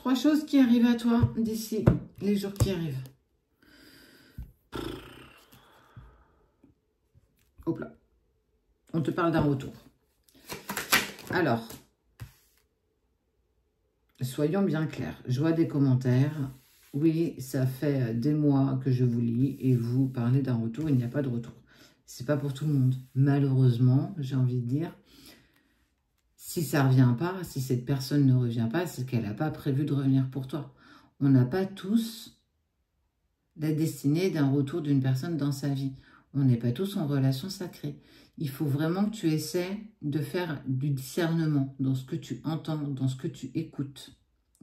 3 choses qui arrivent à toi d'ici les jours qui arrivent. Hop là. On te parle d'un retour. Alors, soyons bien clairs. Je vois des commentaires. Oui, ça fait des mois que je vous lis et vous parlez d'un retour. Il n'y a pas de retour. C'est pas pour tout le monde. Malheureusement, j'ai envie de dire, si ça ne revient pas, si cette personne ne revient pas, c'est qu'elle n'a pas prévu de revenir pour toi. On n'a pas tous la destinée d'un retour d'une personne dans sa vie. On n'est pas tous en relation sacrée. Il faut vraiment que tu essaies de faire du discernement dans ce que tu entends, dans ce que tu écoutes. D'accord ?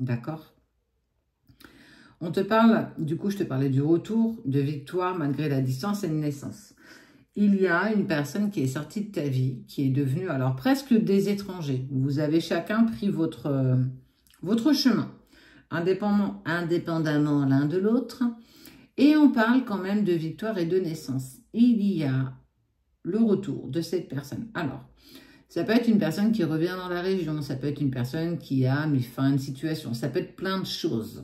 On te parle, du coup, je te parlais du retour, de victoire malgré la distance et une naissance. Il y a une personne qui est sortie de ta vie, qui est devenue alors presque des étrangers. Vous avez chacun pris votre chemin, indépendamment l'un de l'autre. Et on parle quand même de victoire et de naissance. Il y a le retour de cette personne. Alors, ça peut être une personne qui revient dans la région, ça peut être une personne qui a mis fin à une situation, ça peut être plein de choses.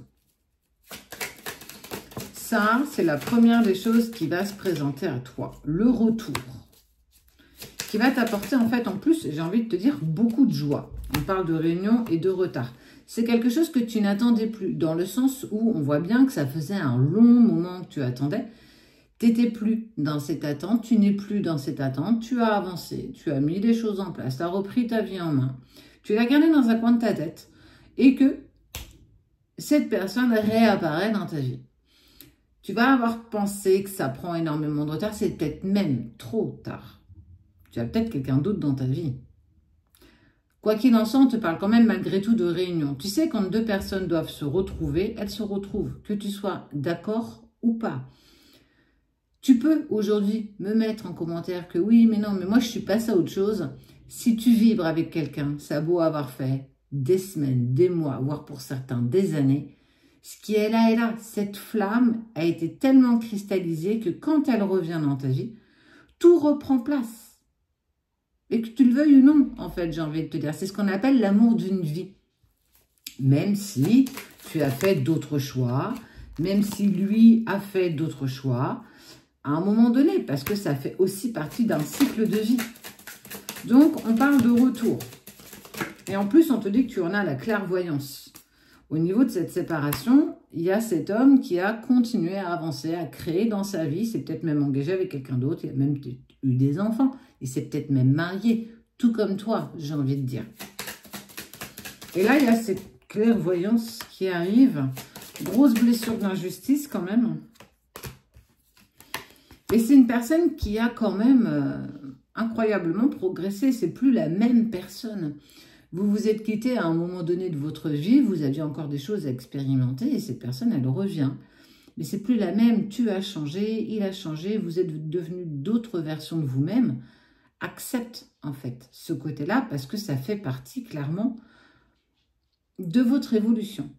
Ça, c'est la première des choses qui va se présenter à toi. Le retour. Qui va t'apporter, en fait, en plus, j'ai envie de te dire, beaucoup de joie. On parle de réunion et de retard. C'est quelque chose que tu n'attendais plus, dans le sens où on voit bien que ça faisait un long moment que tu attendais. Tu n'étais plus dans cette attente, tu n'es plus dans cette attente, tu as avancé, tu as mis les choses en place, tu as repris ta vie en main, tu l'as gardé dans un coin de ta tête et que cette personne réapparaît dans ta vie. Tu vas avoir pensé que ça prend énormément de retard, c'est peut-être même trop tard. Tu as peut-être quelqu'un d'autre dans ta vie. Quoi qu'il en soit, on te parle quand même malgré tout de réunion. Tu sais, quand 2 personnes doivent se retrouver, elles se retrouvent, que tu sois d'accord ou pas. Tu peux aujourd'hui me mettre en commentaire que oui, mais non, mais moi je suis passée à autre chose. Si tu vibres avec quelqu'un, ça a beau avoir fait des semaines, des mois, voire pour certains des années, ce qui est là. Cette flamme a été tellement cristallisée que quand elle revient dans ta vie, tout reprend place. Et que tu le veuilles ou non, en fait, j'ai envie de te dire. C'est ce qu'on appelle l'amour d'une vie. Même si tu as fait d'autres choix, même si lui a fait d'autres choix, à un moment donné, parce que ça fait aussi partie d'un cycle de vie. Donc, on parle de retour. Et en plus, on te dit que tu en as la clairvoyance. Au niveau de cette séparation, il y a cet homme qui a continué à avancer, à créer dans sa vie. C'est peut-être même engagé avec quelqu'un d'autre. Il a même eu des enfants. Il s'est peut-être même marié. Tout comme toi, j'ai envie de dire. Et là, il y a cette clairvoyance qui arrive. Grosse blessure d'injustice quand même. Et c'est une personne qui a quand même incroyablement progressé. C'est plus la même personne. Vous vous êtes quitté à un moment donné de votre vie. Vous aviez encore des choses à expérimenter. Et cette personne, elle revient. Mais c'est plus la même. Tu as changé, il a changé. Vous êtes devenus d'autres versions de vous-même. Accepte en fait ce côté-là parce que ça fait partie clairement de votre évolution.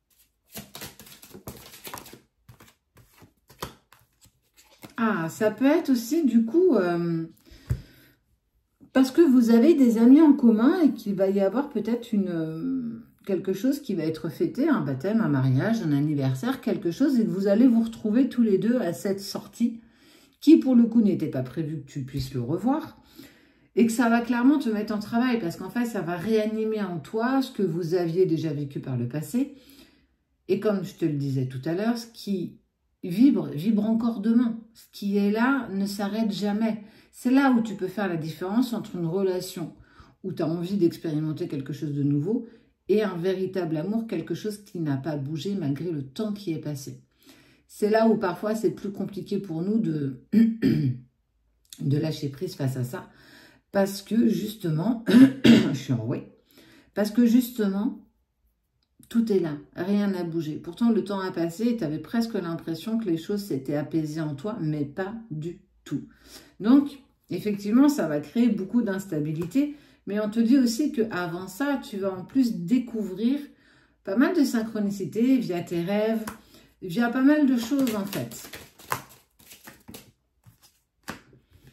Ah, ça peut être aussi du coup parce que vous avez des amis en commun et qu'il va y avoir peut-être quelque chose qui va être fêté, un baptême, un mariage, un anniversaire, quelque chose, et que vous allez vous retrouver tous les deux à cette sortie qui pour le coup n'était pas prévu que tu puisses le revoir. Et que ça va clairement te mettre en travail parce qu'en fait, ça va réanimer en toi ce que vous aviez déjà vécu par le passé. Et comme je te le disais tout à l'heure, ce qui vibre encore demain. Ce qui est là ne s'arrête jamais. C'est là où tu peux faire la différence entre une relation où tu as envie d'expérimenter quelque chose de nouveau et un véritable amour, quelque chose qui n'a pas bougé malgré le temps qui est passé. C'est là où parfois c'est plus compliqué pour nous de lâcher prise face à ça. Parce que justement, je suis en ouais, parce que justement, tout est là, rien n'a bougé. Pourtant, le temps a passé et tu avais presque l'impression que les choses s'étaient apaisées en toi, mais pas du tout. Donc, effectivement, ça va créer beaucoup d'instabilité, mais on te dit aussi qu'avant ça, tu vas en plus découvrir pas mal de synchronicité via tes rêves, via pas mal de choses en fait.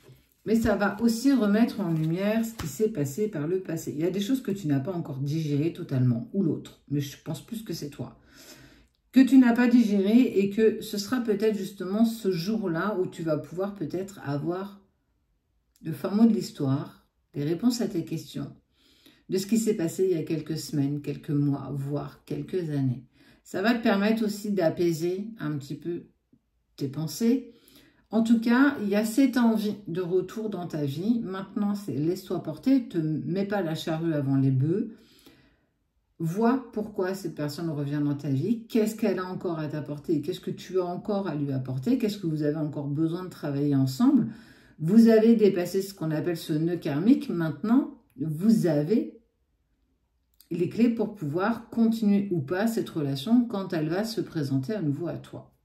Mais ça va aussi remettre en lumière ce qui s'est passé par le passé. Il y a des choses que tu n'as pas encore digérées totalement, ou l'autre. Mais je pense plus que c'est toi. Que tu n'as pas digéré et que ce sera peut-être justement ce jour-là où tu vas pouvoir peut-être avoir le fin mot de l'histoire, des réponses à tes questions, de ce qui s'est passé il y a quelques semaines, quelques mois, voire quelques années. Ça va te permettre aussi d'apaiser un petit peu tes pensées. En tout cas, il y a cette envie de retour dans ta vie. Maintenant, c'est laisse-toi porter, ne te mets pas la charrue avant les bœufs. Vois pourquoi cette personne revient dans ta vie, qu'est-ce qu'elle a encore à t'apporter, qu'est-ce que tu as encore à lui apporter, qu'est-ce que vous avez encore besoin de travailler ensemble. Vous avez dépassé ce qu'on appelle ce nœud karmique. Maintenant, vous avez les clés pour pouvoir continuer ou pas cette relation quand elle va se présenter à nouveau à toi.